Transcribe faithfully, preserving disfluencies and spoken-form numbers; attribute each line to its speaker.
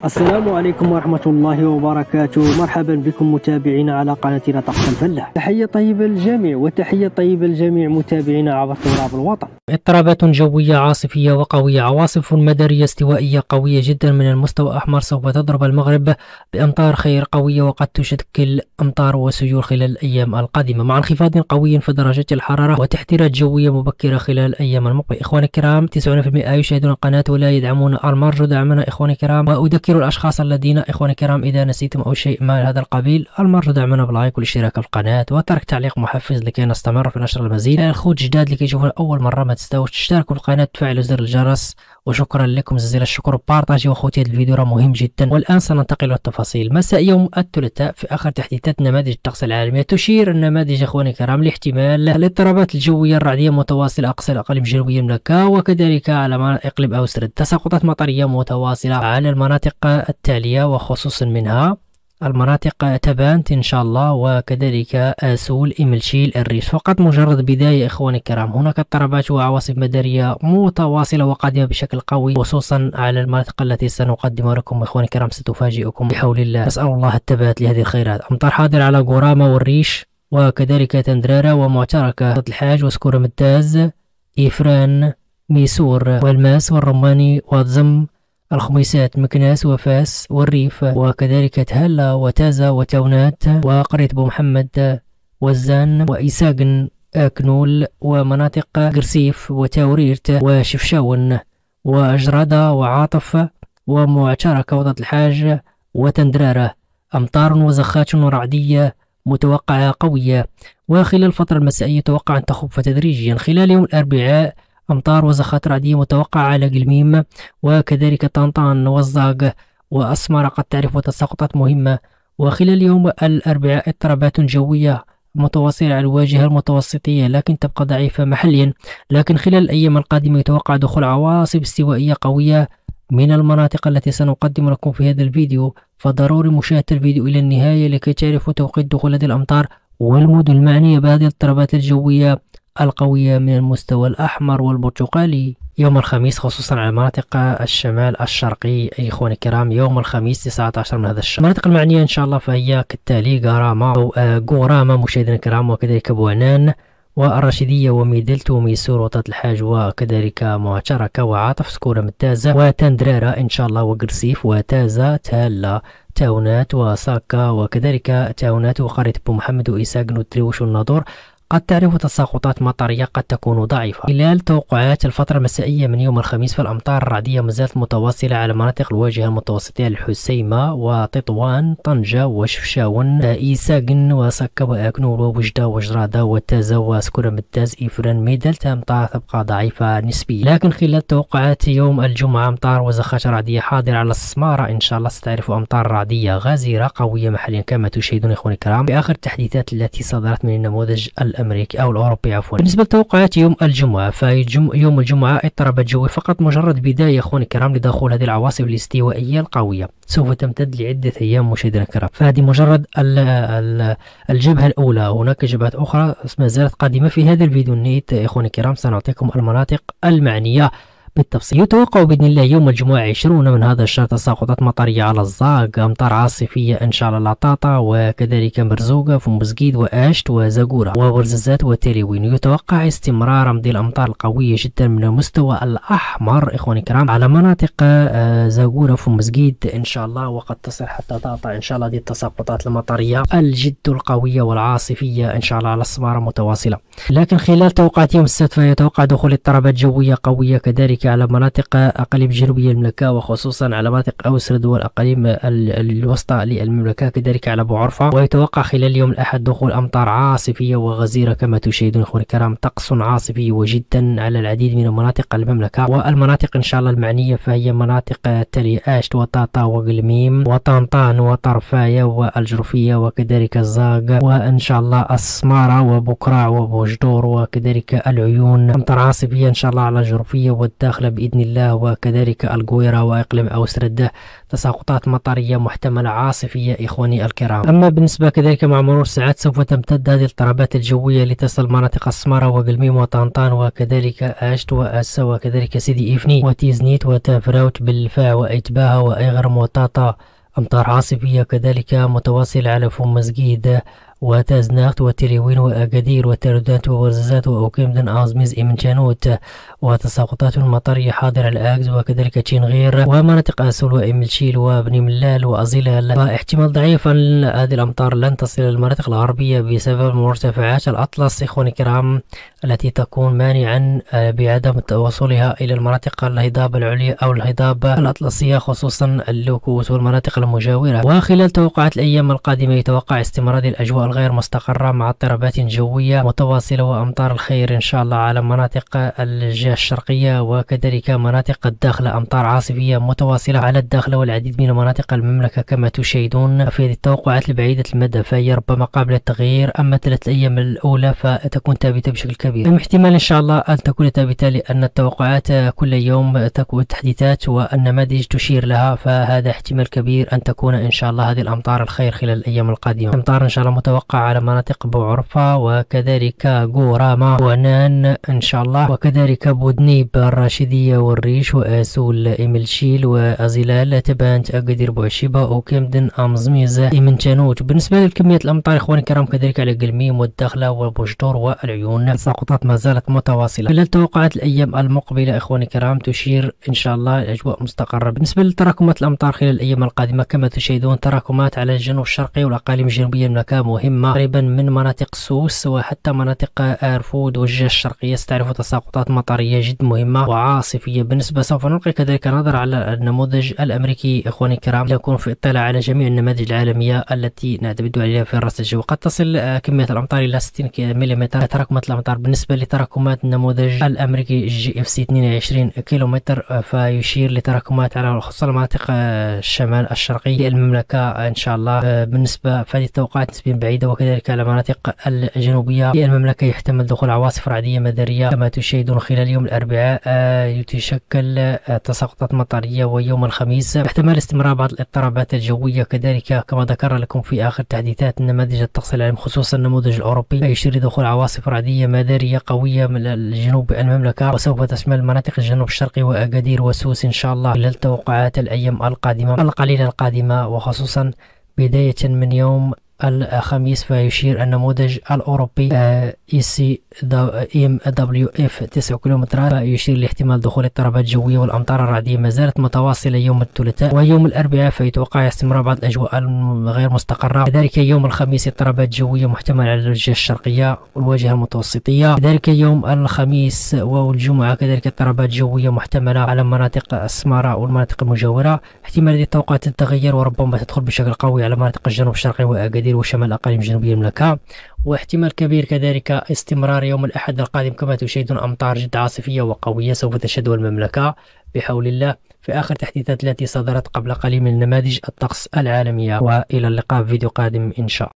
Speaker 1: السلام عليكم ورحمة الله وبركاته. مرحبا بكم متابعينا على قناتنا طقس الفلاح. تحية طيبة للجميع وتحية طيبة لجميع متابعينا عبر تراب الوطن.
Speaker 2: اضطرابات جوية عاصفية وقوية، عواصف مدارية استوائية قوية جدا من المستوى الأحمر سوف تضرب المغرب بأمطار خير قوية، وقد تشكل أمطار وسيول خلال الأيام القادمة، مع انخفاض قوي في درجات الحرارة وتحذيرات جوية مبكرة خلال الأيام المقبلة. إخواني الكرام، تسعون بالمئة يشاهدون القناة ولا يدعمون المرجو دعمنا إخواني الكرام، وأذكر الأشخاص الذين إخواني الكرام إذا نسيتم أو شيء ما هذا القبيل المرجو دعمنا باللايك والاشتراك في القناة وترك تعليق محفز لكي نستمر في نشر المزيد. الخوت جداد لكي يشوفون أول مرة ما تنسوش تشتركوا في القناة وتفعلوا زر الجرس، وشكرا لكم جزيل الشكر. بارطاجي واخوتي هذا الفيديو راه مهم جدا. والآن سننتقل إلى التفاصيل. مساء يوم الثلاثاء في آخر تحديثات نماذج الطقس العالمية تشير النماذج إخواني الكرام لاحتمال الاضطرابات الجوية الرعدية متواصلة أقصى الأقاليم الجنوبية المملكة، وكذلك على مناطق إقليم أوسرد تساقطات مطرية متواصلة على المناطق التالية، وخصوصا منها المناطق تبانت إن شاء الله، وكذلك آسول، إملشيل، الريف. فقط مجرد بداية إخواني الكرام. هناك اضطرابات وعواصف مدارية متواصلة وقادمة بشكل قوي، خصوصا على المناطق التي سنقدمها لكم إخواني الكرام، ستفاجئكم بحول الله. نسأل الله الثبات لهذه الخيرات. أمطار حاضر على قرامة والريش، وكذلك تندرارة ومعتركة، ضد الحاج وسكورة متاز، إفران، ميسور والماس والرماني وضزم، الخميسات، مكناس وفاس والريف، وكذلك تهلا وتازا وتونات وقرية بو محمد وزان وإيساقن أكنول ومناطق قرسيف وتاوريرت وشفشاون وأجرادة وعاطف ومعتركة وضد الحاج وتندرارة. أمطار وزخات ورعدية متوقعة قوية، وخلال الفترة المسائية يتوقع أن تخف تدريجيا. خلال يوم الأربعاء أمطار وزخات رعدية متوقعة على قلميم وكذلك طنطان والزاق وأسمر، قد تعرفوا تساقطات مهمة. وخلال يوم الأربعاء اضطرابات جوية متواصلة على الواجهة المتوسطية لكن تبقى ضعيفة محليا، لكن خلال الأيام القادمة يتوقع دخول عواصف استوائية قوية من المناطق التي سنقدم لكم في هذا الفيديو، فضروري مشاهدة الفيديو إلى النهاية لكي تعرفوا توقيت دخول هذه الأمطار والمدن المعنية بهذه الاضطرابات الجوية القوية من المستوى الأحمر والبرتقالي. يوم الخميس خصوصا على مناطق الشمال الشرقي أي إخواني الكرام، يوم الخميس تسعة عشر من هذا الشهر. المناطق المعنية إن شاء الله فهي كالتالي: قرامة أو قرامة مشاهدينا الكرام، وكذلك بوعنان والرشيدية وميدلت وميسور وطات الحاج، وكذلك معتركة وعاطف، سكورة متازة وتندرارة إن شاء الله، وقرسيف وتازة، تهلا، تاونات وساكا، وكذلك تاونات وقرية بو محمد وإيساقن والتريوش والناظور. قد تعرفوا تساقطات مطرية قد تكون ضعيفة. خلال توقعات الفترة المسائية من يوم الخميس، فالأمطار الرعدية مازالت متواصلة على مناطق الواجهة المتوسطية: الحسيمة وتطوان، طنجة وشفشاون، إيساقن وسكة وأكنول ووجدة وجرادة وتازا وسكورة متاز، إفران، ميدلت. أمطار تبقى ضعيفة نسبيا. لكن خلال توقعات يوم الجمعة أمطار وزخات رعدية حاضرة على السمارة إن شاء الله. ستعرفوا أمطار رعدية غزيرة قوية محليا كما تشاهدون إخواني الكرام في آخر التحديثات التي صدرت من النموذج الأمريكي أو الأوروبي عفوا. بالنسبة لتوقعات يوم الجمعة، فيوم الجمعة اضطرابات جوية فقط مجرد بداية إخواني الكرام لدخول هذه العواصف الاستوائية القوية، سوف تمتد لعدة أيام مشاهدينا الكرام. فهذه مجرد ال ال الجبهة الأولى. هناك جبهات أخرى ما زالت قادمة. في هذا الفيديو النيت إخواني الكرام سنعطيكم المناطق المعنية بالتفصيل. يتوقع بإذن الله يوم الجمعة عشرون من هذا الشهر تساقطات مطرية على الزاق، أمطار عاصفية إن شاء الله لطاطا وكذلك مرزوقة ومزقيد وآشت وزاقورة وورزازات وتليوين. يتوقع استمرار مضي الأمطار القوية جدا من المستوى الأحمر إخواني الكرام على مناطق زاقورة ومزقيد إن شاء الله، وقد تصل حتى طاطا إن شاء الله. هذه التساقطات المطرية الجد القوية والعاصفية إن شاء الله على السمارة متواصلة. لكن خلال توقعات يوم السبت فيتوقع دخول اضطرابات جوية قوية كذلك على مناطق أقاليم جنوبية المملكة، وخصوصا على مناطق أوسرد والأقاليم الوسطى للمملكة، كذلك على أبو عرفة. ويتوقع خلال يوم الأحد دخول أمطار عاصفية وغزيرة كما تشاهدون إخواني الكرام، طقس عاصفي وجدا على العديد من مناطق المملكة. والمناطق إن شاء الله المعنية فهي مناطق تلي آشت وطاطا وقلميم وطنطان وطرفاية والجرفية وكذلك الزاق، وإن شاء الله السمارة وبكراع وبوجدور وكذلك العيون. أمطار عاصفية إن شاء الله على الجرفية والداخل الداخلة بإذن الله، وكذلك القويرة وإقليم أوسرد تساقطات مطرية محتملة عاصفية إخواني الكرام. أما بالنسبة كذلك مع مرور الساعات سوف تمتد هذه الاضطرابات الجوية لتصل مناطق السمارة وقلميم وطنطان وكذلك أشت وأسا وكذلك سيدي إفني وتيزنيت وتافراوت بالفاع وإتباها وإغرم وطاطا. أمطار عاصفية كذلك متواصلة على فم مسجيد وتازناخت وتليوين وأكادير وتردات وورزازات وأوكيمدن أوزميز إمنشانوت، وتساقطات مطرية حاضرة الأكز وكذلك تشينغير ومناطق أسول وإملشيل وبني ملال وأزيلال. فاحتمال ضعيف أن هذه الأمطار لن تصل المناطق الغربية بسبب مرتفعات الأطلس إخواني الكرام التي تكون مانعا بعدم توصلها إلى المناطق الهضاب العليا أو الهضاب الأطلسية خصوصا اللوكوس والمناطق المجاورة. وخلال توقعات الأيام القادمة يتوقع استمرار الأجواء الغير مستقرة مع اضطرابات جوية متواصلة وأمطار الخير إن شاء الله على مناطق الجهة الشرقية وكذلك مناطق الداخلة. أمطار عاصفية متواصلة على الداخلة والعديد من مناطق المملكة كما تشاهدون في هذه التوقعات البعيدة المدى، فهي ربما قابلة للتغيير. أما ثلاث الأيام الأولى فتكون ثابتة بشكل كبير. احتمال إن شاء الله أن تكون ثابتة لأن التوقعات كل يوم تكون تحديثات والنماذج تشير لها، فهذا احتمال كبير أن تكون إن شاء الله هذه الأمطار الخير خلال الأيام القادمة. أمطار إن شاء الله متوقع على مناطق بوعرفة وكذلك قوراما ونان إن شاء الله، وكذلك بودنيب الراشدية والريش وأسول إملشيل وأزيلال تبانت أقدير بوعشيبة وكيمدن أمزميز إمنشانوت. بالنسبة لكمية الأمطار إخواني الكرام كذلك على قلميم والداخلة والبوشتور والعيون التساقطات ما زالت متواصلة. خلال توقعات الأيام المقبلة إخواني الكرام تشير إن شاء الله الأجواء مستقرة. بالنسبة لتراكمات الأمطار خلال الأيام القادمة كما تشاهدون تراكمات على الجنوب الشرقي والأقاليم الجنوبية المملكة مهمة قريبا من مناطق سوس وحتى مناطق آرفود والجهة الشرقية ستعرف تساقطات مطرية جد مهمة وعاصفية. بالنسبة سوف نلقي كذلك نظر على النموذج الأمريكي إخواني الكرام لنكون في اطلاع على جميع النماذج العالمية التي نعتمد عليها في الرصد الجوي. قد تصل كمية الأمطار إلى ستين ملم تراكمات الأمطار. بالنسبة لتراكمات النموذج الأمريكي جي اف سي اثنين وعشرين كيلومتر فيشير لتراكمات على خصوصا المناطق الشمال الشرقي للمملكة إن شاء الله. بالنسبة فهذه التوقعات نسبيا بعيدة، وكذلك على المناطق الجنوبية للمملكة يحتمل دخول عواصف رعدية مدارية كما تشاهدون خلال يوم الأربعاء يتشكل تساقطات مطرية، ويوم الخميس احتمال استمرار بعض الاضطرابات الجوية كذلك كما ذكر لكم في آخر تحديثات النماذج الطقس العالمي خصوصا النموذج الأوروبي يشير لدخول عواصف رعدية مدارية قوية من الجنوب المملكة وسوف تشمل مناطق الجنوب الشرقي وأكادير وسوس إن شاء الله خلال توقعات الأيام القادمة القليلة القادمة، وخصوصا بداية من يوم الخميس فيشير النموذج الأوروبي اي سي ام دبليو اف تسعة كيلومترات فيشير لاحتمال دخول اضطرابات جوية والأمطار الرعدية ما زالت متواصلة يوم الثلاثاء، ويوم الأربعاء فيتوقع استمرار بعض الأجواء الغير مستقرة. كذلك يوم الخميس اضطرابات جوية محتملة على الجهة الشرقية والواجهة المتوسطية. كذلك يوم الخميس والجمعة كذلك اضطرابات جوية محتملة على مناطق السمارة والمناطق المجاورة. احتمال هذه التوقعات تتغير وربما تدخل بشكل قوي على مناطق الجنوب الشرقي وأكادير وشمال الأقاليم الجنوبية المملكة، واحتمال كبير كذلك استمرار يوم الأحد القادم كما تشاهدون أمطار جد عاصفية وقوية سوف تشهد المملكة بحول الله في آخر تحديثات التي صدرت قبل قليل من نماذج الطقس العالمية. وإلى اللقاء في فيديو قادم إن شاء الله.